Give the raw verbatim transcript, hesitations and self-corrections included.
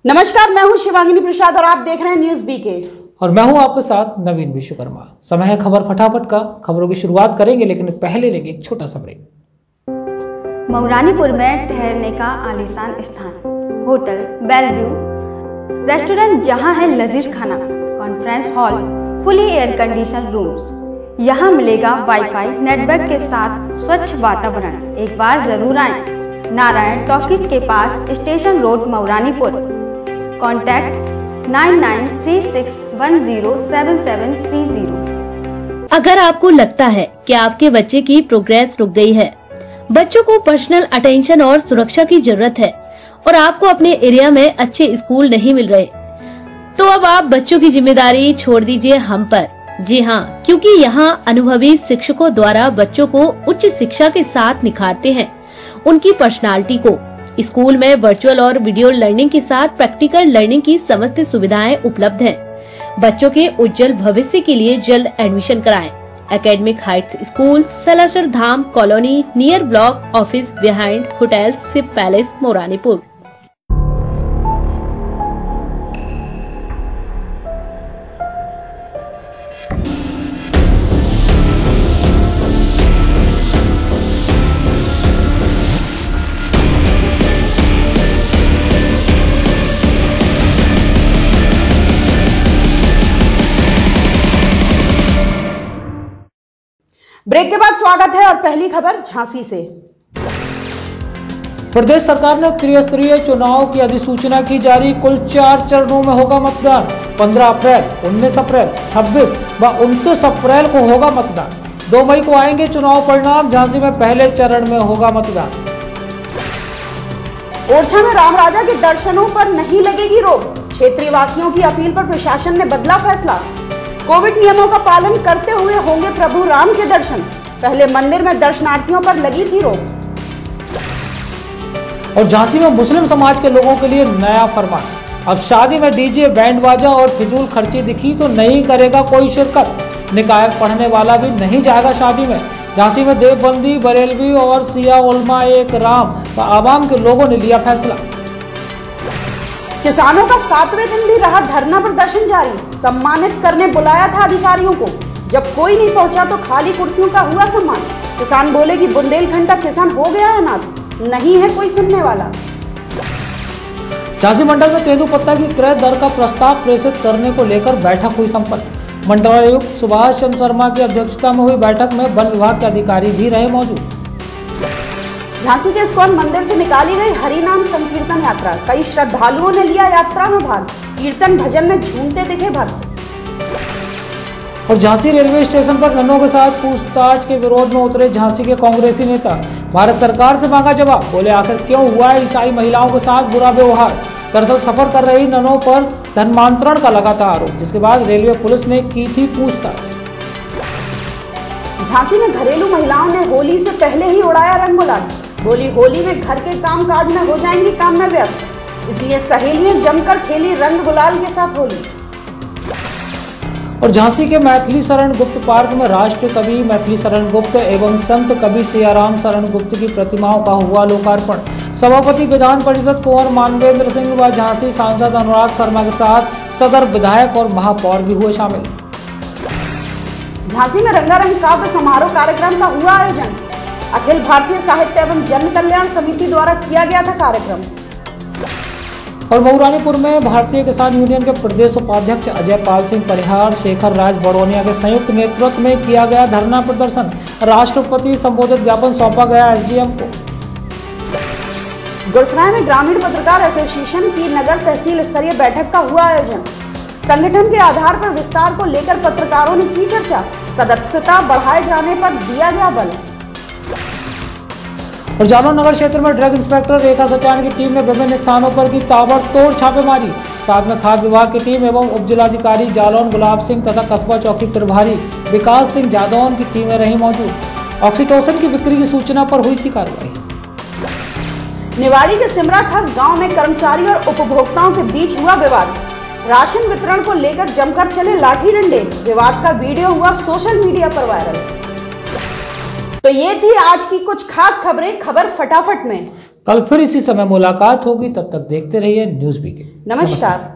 नमस्कार, मैं हूं शिवांगिनी प्रसाद और आप देख रहे हैं न्यूज बीके और मैं हूं आपके साथ नवीन विश्वकर्मा। समय है खबर फटाफट का। खबरों की शुरुआत करेंगे लेकिन पहले लेंगे एक छोटा सा ब्रेक। मऊरानीपुर में ठहरने का आलीशान स्थान, होटल बेलव्यू, रेस्टोरेंट जहां है लजीज खाना, conference hall, fully air condition rooms. यहां मिलेगा वाईफाई नेटवर्क के साथ स्वच्छ वातावरण। एक बार जरूर आएं। नारायण टॉकीज के पास, station road, Mauranipur. Contact nine nine three six one zero seven seven three zero. अगर आपको लगता है कि आपके बच्चे की प्रोग्रेस रुक गई है, बच्चों को पर्सनल अटेंशन और सुरक्षा की जरूरत है और आपको अपने एरिया में अच्छे स्कूल नहीं मिल रहे, तो अब आप बच्चों की जिम्मेदारी छोड़ दीजिए हम पर। जी हाँ, क्योंकि यहाँ अनुभवी शिक्षकों द्वारा बच्चों को उच्च शिक्षा के साथ निखारते हैं उनकी पर्सनालिटी को। स्कूल में वर्चुअल और वीडियो लर्निंग के साथ प्रैक्टिकल लर्निंग की समस्त सुविधाएं उपलब्ध हैं। बच्चों के उज्जवल भविष्य के लिए जल्द एडमिशन कराएं। Academic heights school, Salasar Dham colony, near block office, behind hotel ship palace, Mauranipur. Break के बाद स्वागत है और पहली खबर झांसी से। प्रदेश सरकार ने त्रिस्तरीय चुनाव की अधिसूचना की जारी। कुल चार चरणों में होगा मतदान। पंद्रह अप्रैल, उन्नीस अप्रैल, छब्बीस व उनतीस अप्रैल को होगा मतदान। दो मई को आएंगे चुनाव परिणाम। झांसी में पहले चरण में होगा मतदान। ओरछा में राम राजा के दर्शनों पर नहीं लगेगी रोक। क्षेत्रीय वासियों की अपील पर प्रशासन ने बदला फैसला। कोविड नियमों का पालन करते हुए होंगे प्रभु राम के दर्शन। पहले मंदिर में दर्शनार्थियों पर लगी थी रोक। और झांसी में मुस्लिम समाज के लोगों के लिए नया फरमान। अब शादी में डीजे, बैंड बाजा और फिजूल खर्ची दिखी तो नहीं करेगा कोई शिरकत। निकाय पढ़ने वाला भी नहीं जाएगा शादी में। झांसी में देवबंदी, बरेलवी और सिया उलमा एक राम व आवाम के लोगों ने लिया फैसला। किसानों का सातवें दिन भी रहा धरना प्रदर्शन जारी। सम्मानित करने बुलाया था अधिकारियों को, जब कोई नहीं पहुंचा तो खाली कुर्सियों का हुआ सम्मान। किसान बोले कि बुंदेलखंड का किसान हो गया है अनाथ, नहीं है कोई सुनने वाला। झांसी मंडल में तेंदुपत्ता की क्रय दर का प्रस्ताव प्रेषित करने को लेकर बैठक हुई संपन्न। मंडलायुक्त सुभाष चंद्र शर्मा की अध्यक्षता में हुई बैठक में वन विभाग के अधिकारी भी रहे मौजूद। झांसी के इस्कॉन मंदिर से निकाली गई हरिनाम संकीर्तन यात्रा। कई श्रद्धालुओं ने लिया यात्रा में भाग। कीर्तन भजन में झूमते दिखे भक्त। और झांसी रेलवे स्टेशन पर नन्नों के साथ पूछताछ के विरोध में उतरे झांसी के कांग्रेसी नेता। भारत सरकार से मांगा जवाब। बोले आखिर क्यों हुआ है ईसाई महिलाओं के साथ बुरा व्यवहार। दरअसल सफर कर रही नन्नों पर धर्मांतरण का लगा था आरोप, जिसके बाद रेलवे पुलिस ने की थी पूछताछ। झांसी में घरेलू महिलाओं ने होली से पहले ही उड़ाया रंग गुलाल। बोली होली में घर के काम काज में हो जाएंगी काम में व्यस्त, इसलिए सहेलियां जमकर खेली रंग गुलाल के साथ होली। और झांसी के मैथिली शरण गुप्त पार्क में राष्ट्र कवि मैथिली शरण गुप्त एवं संत कवि सियाराम शरण गुप्त की प्रतिमाओं का हुआ लोकार्पण। सभापति विधान परिषद कुंवर मानवेंद्र सिंह व झांसी सांसद अनुराग शर्मा के साथ सदर विधायक और महापौर भी हुए शामिल। झांसी में रंगारंग काव्य समारोह कार्यक्रम का हुआ आयोजन। अखिल भारतीय साहित्य एवं जन कल्याण समिति द्वारा किया गया था कार्यक्रम। और मऊरानीपुर में भारतीय किसान यूनियन के प्रदेश उपाध्यक्ष अजय पाल सिंह परिहार, शेखर राज बड़ोनिया के संयुक्त नेतृत्व में किया गया धरना प्रदर्शन। राष्ट्रपति संबोधित ज्ञापन सौंपा गया एसडीएम को। गुरसराय में ग्रामीण पत्रकार एसोसिएशन की नगर तहसील स्तरीय बैठक का हुआ आयोजन। संगठन के आधार पर विस्तार को लेकर पत्रकारों ने की चर्चा। सदस्यता बढ़ाए जाने पर दिया गया बल। और जालौन नगर क्षेत्र में ड्रग इंस्पेक्टर रेखा सचान की टीम ने विभिन्न स्थानों पर की ताबड़तोड़ छापेमारी। साथ में खाद्य विभाग की टीम एवं उप जिलाधिकारी जालौन गुलाब सिंह तथा कस्बा चौकी प्रभारी विकास सिंह जादौन की टीमें रही मौजूद। ऑक्सीटोसिन की बिक्री की सूचना पर हुई थी कार्रवाई। निवाड़ी के सिमरा खस गांव में कर्मचारी और उपभोक्ताओं के बीच हुआ विवाद। राशन वितरण को लेकर जमकर चले लाठी डंडे। विवाद का वीडियो हुआ सोशल मीडिया पर वायरल। तो ये थी आज की कुछ खास खबरें। खबर फटाफट में कल फिर इसी समय मुलाकात होगी, तब तक देखते रहिए न्यूज़ बीके। नमस्कार।